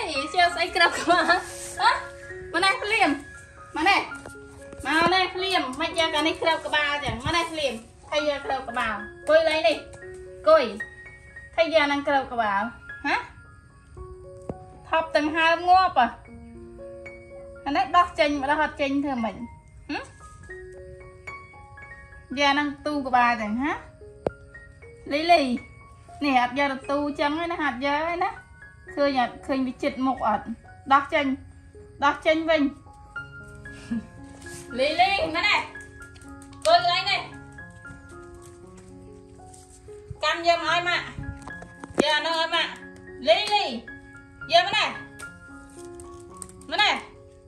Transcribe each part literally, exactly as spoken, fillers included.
thì chưa say cướp mà á mà này liềm mà này mà này liềm mày giờ cái này cướp cái ba chẳng mà này liềm thay giờ cướp cái bao coi lấy đi coi thay giờ năng cướp cái bao hả thọc từng hai ngóp à anh ấy đọc trình mà đọc học trình thôi mình giờ năng tu của bà chẳng hả lý lì nè hạt giờ được tu trắng ấy nó hạt giờ ấy nó khơi nhặt khơi bị chật một ẩn đọc trình đọc trình mình lý lì nó này coi lấy này cam giờ ai mà giờ nó ơi mà lý lì giờ mà này mà này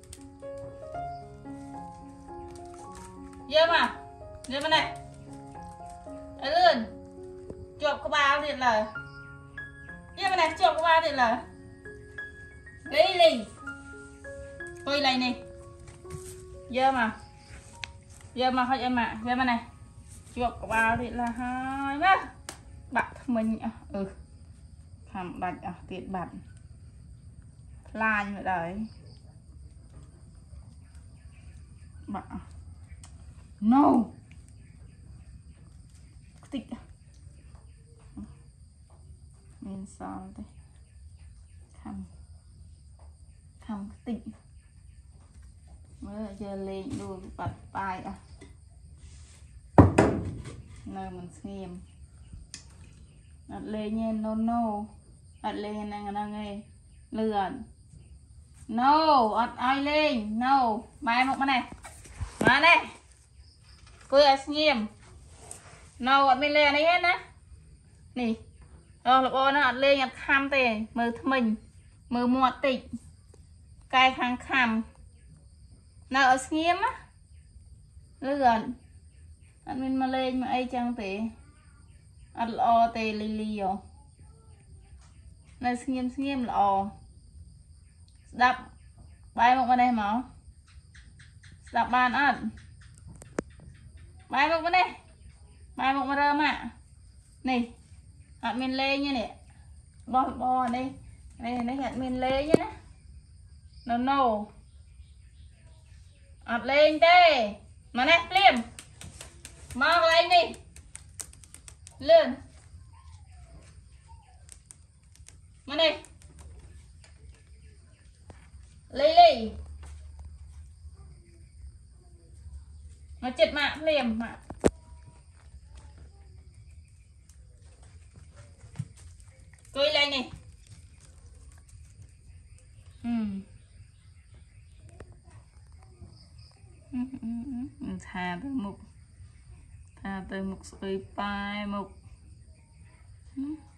giờ mà giờ mà này ấy luôn chuột có bao thì là giờ mà này chuột có bao thì là lý lì coi này nè giờ mà giờ mà thôi em mà giờ mà này chuột có bao thì là hai má bạn mình ừ làm bạch à tiện bạch la như vậy đấy bạn no tích mình sao đây thầm thầm tích mới giờ lên đuôi bật bài à nơi mình xem đặt lên nha no no đặt lên năng năng nghe lượn no đặt ai lên no bài một cái này mà này cười à nghiêm no đặt bên lên đấy hết á nè rồi là nó đặt lên nhặt khăm tề mờ mình mờ muộn tịnh cài khang khăm nào ở nghiêm á lượn đặt bên mà lên mà ai chẳng tề ăn lo tê li li rồi này nghiêm nghiêm lò đập bay một bên đây mà đập bàn ăn bay một bên đây bay một bên đây mà này hạt mình lên như này bò bò đây này nó hạt mình lên như này no no hạt lên tê mà này liềm mang lên đi lên mà này lấy lấy nó chật mạng liềm mà cười lên này ừ. Ừ, ừ, ừ. Thả tới mục thả tới mục sợi bài mục ừ.